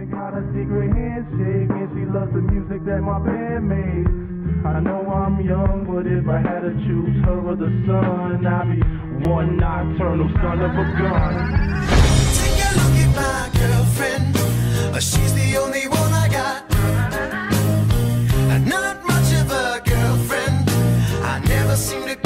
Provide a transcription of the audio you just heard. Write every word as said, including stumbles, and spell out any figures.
We got a secret handshake, and she loves the music that my band makes. I know I'm young, but if I had to choose her or the sun, I'd be one nocturnal son of a gun. Take a look at my girlfriend, uh, she's the only one I got. Uh, not much of a girlfriend, I never seem to